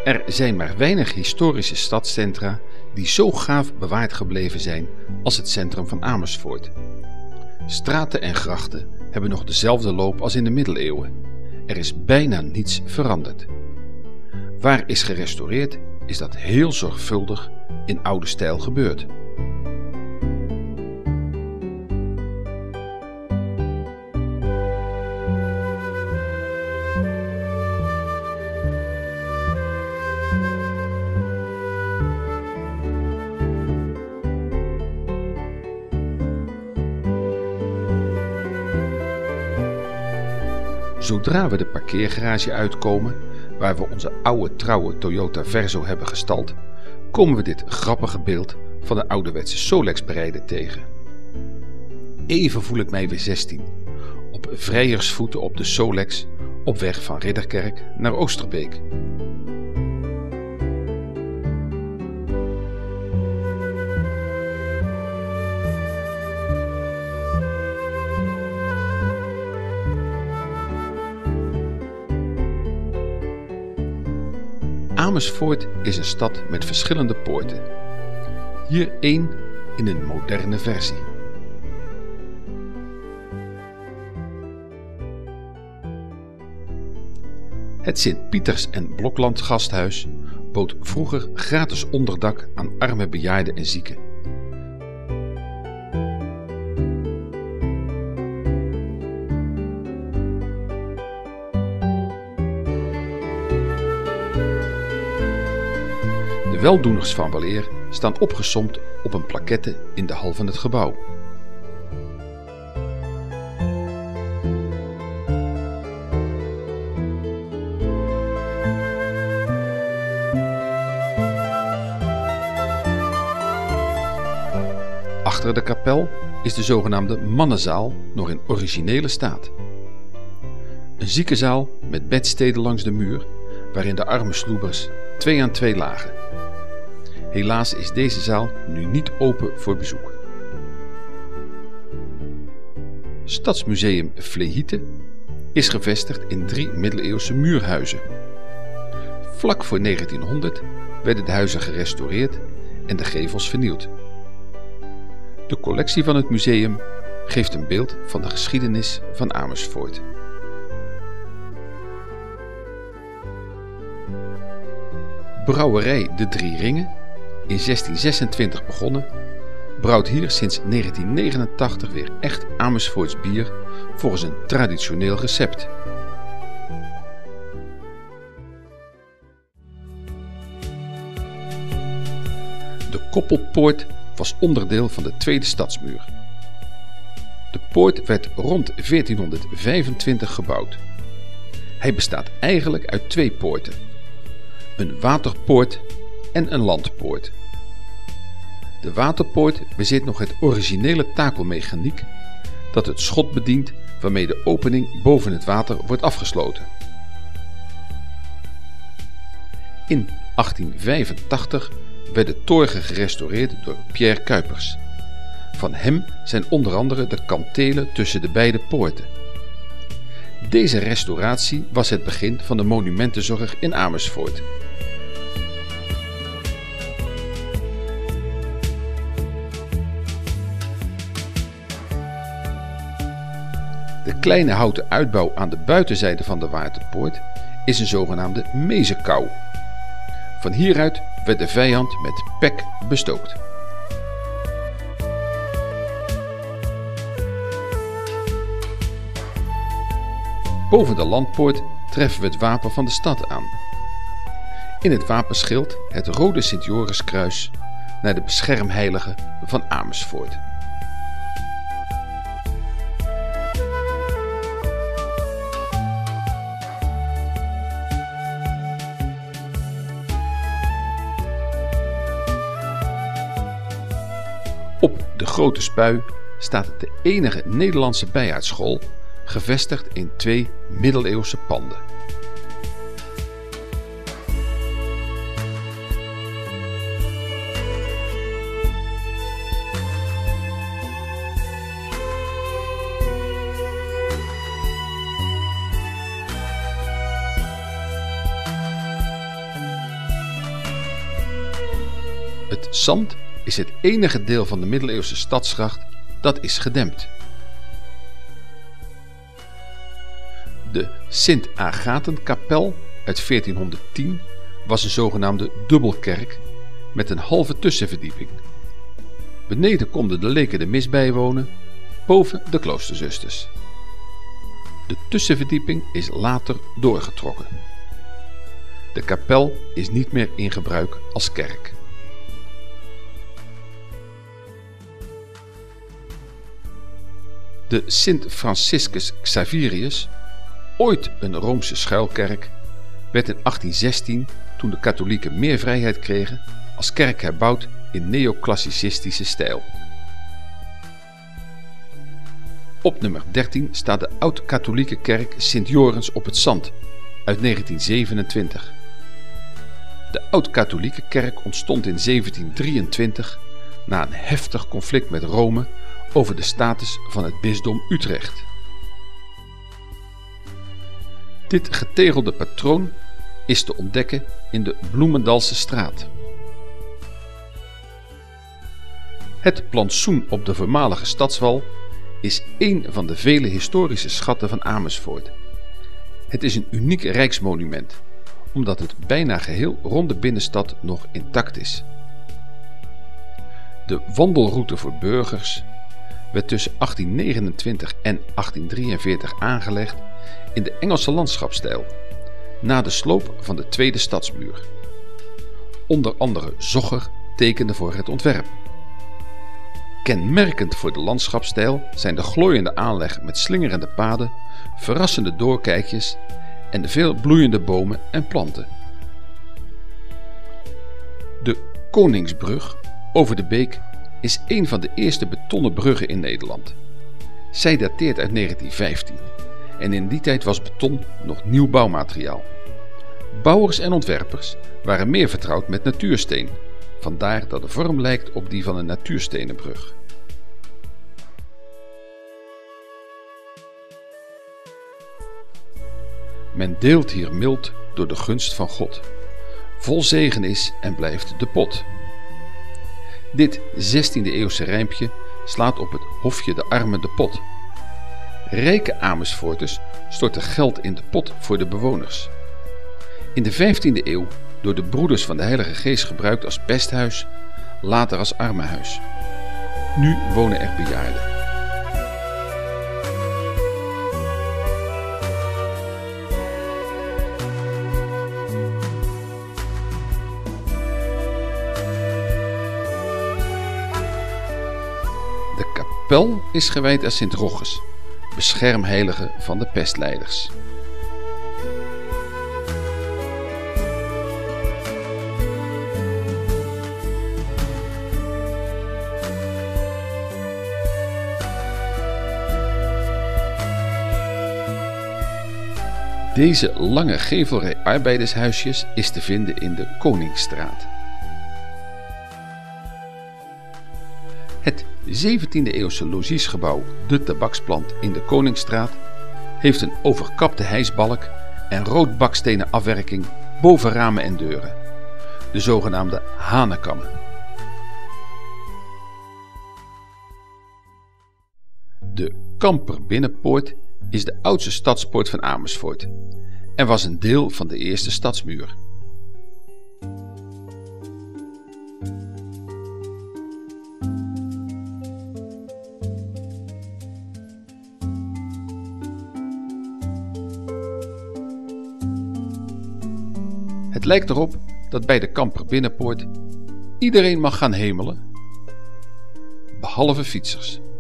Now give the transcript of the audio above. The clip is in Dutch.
Er zijn maar weinig historische stadscentra die zo gaaf bewaard gebleven zijn als het centrum van Amersfoort. Straten en grachten hebben nog dezelfde loop als in de middeleeuwen. Er is bijna niets veranderd. Waar is gerestaureerd, is dat heel zorgvuldig in oude stijl gebeurd. Zodra we de parkeergarage uitkomen, waar we onze oude trouwe Toyota Verso hebben gestald, komen we dit grappige beeld van een ouderwetse Solex-berijder tegen. Even voel ik mij weer 16, op vrijersvoeten op de Solex, op weg van Ridderkerk naar Oosterbeek. Amersfoort is een stad met verschillende poorten. Hier één in een moderne versie. Het Sint-Pieters en Blokland gasthuis bood vroeger gratis onderdak aan arme bejaarden en zieken. De weldoeners van weleer staan opgesomd op een plaquette in de hal van het gebouw. Achter de kapel is de zogenaamde mannenzaal nog in originele staat. Een ziekenzaal met bedsteden langs de muur, waarin de arme sloebers 2 aan 2 lagen. Helaas is deze zaal nu niet open voor bezoek. Stadsmuseum Vlehite is gevestigd in 3 middeleeuwse muurhuizen. Vlak voor 1900 werden de huizen gerestaureerd en de gevels vernieuwd. De collectie van het museum geeft een beeld van de geschiedenis van Amersfoort. Brouwerij De Drie Ringen, in 1626 begonnen, brouwt hier sinds 1989 weer echt Amersfoorts bier volgens een traditioneel recept. De Koppelpoort was onderdeel van de tweede stadsmuur. De poort werd rond 1425 gebouwd. Hij bestaat eigenlijk uit 2 poorten: een waterpoort en een landpoort. De waterpoort bezit nog het originele takelmechaniek dat het schot bedient waarmee de opening boven het water wordt afgesloten. In 1885 werd de toren gerestaureerd door Pierre Cuypers. Van hem zijn onder andere de kantelen tussen de beide poorten. Deze restauratie was het begin van de monumentenzorg in Amersfoort. De kleine houten uitbouw aan de buitenzijde van de waterpoort is een zogenaamde mezenkou. Van hieruit werd de vijand met pek bestookt. Boven de landpoort treffen we het wapen van de stad aan. In het wapenschild het rode Sint-Joriskruis naar de beschermheilige van Amersfoort. Op de Grote Spui staat de enige Nederlandse bijaardsschool, gevestigd in 2 middeleeuwse panden. Het zand is het enige deel van de middeleeuwse stadsgracht dat is gedempt. De Sint-Agathenkapel uit 1410 was een zogenaamde dubbelkerk met een halve tussenverdieping. Beneden konden de leken de mis bijwonen, boven de kloosterzusters. De tussenverdieping is later doorgetrokken. De kapel is niet meer in gebruik als kerk. De Sint Franciscus Xaverius, ooit een Roomse schuilkerk, werd in 1816, toen de katholieken meer vrijheid kregen, als kerk herbouwd in neoclassicistische stijl. Op nummer 13 staat de oud-katholieke kerk Sint Jorens op het Zand uit 1927. De oud-katholieke kerk ontstond in 1723 na een heftig conflict met Rome over de status van het bisdom Utrecht. Dit getegelde patroon is te ontdekken in de Bloemendalse straat. Het plantsoen op de voormalige stadswal is één van de vele historische schatten van Amersfoort. Het is een uniek rijksmonument, omdat het bijna geheel rond de binnenstad nog intact is. De wandelroute voor burgers werd tussen 1829 en 1843 aangelegd in de Engelse landschapsstijl, na de sloop van de tweede stadsmuur. Onder andere Zogger tekende voor het ontwerp. Kenmerkend voor de landschapsstijl zijn de glooiende aanleg met slingerende paden, verrassende doorkijkjes en de veel bloeiende bomen en planten. De Koningsbrug over de beek is een van de eerste betonnen bruggen in Nederland. Zij dateert uit 1915 en in die tijd was beton nog nieuw bouwmateriaal. Bouwers en ontwerpers waren meer vertrouwd met natuursteen, vandaar dat de vorm lijkt op die van een natuurstenen brug. Men deelt hier mild door de gunst van God. Vol zegen is en blijft de pot. Dit 16e-eeuwse rijmpje slaat op het hofje de armen de pot. Rijke Amersfoorters storten geld in de pot voor de bewoners. In de 15e eeuw door de broeders van de Heilige Geest gebruikt als pesthuis, later als armenhuis. Nu wonen er bejaarden. De kapel is gewijd aan Sint Rogges, beschermheilige van de pestlijders. Deze lange gevelrij arbeidershuisjes is te vinden in de Koningsstraat. Het 17e-eeuwse logiesgebouw De Tabaksplant in de Koningsstraat heeft een overkapte hijsbalk en rood bakstenen afwerking boven ramen en deuren, de zogenaamde hanenkammen. De Kamperbinnenpoort is de oudste stadspoort van Amersfoort en was een deel van de eerste stadsmuur. Het lijkt erop dat bij de Kamperbinnenpoort iedereen mag gaan hemelen, behalve fietsers.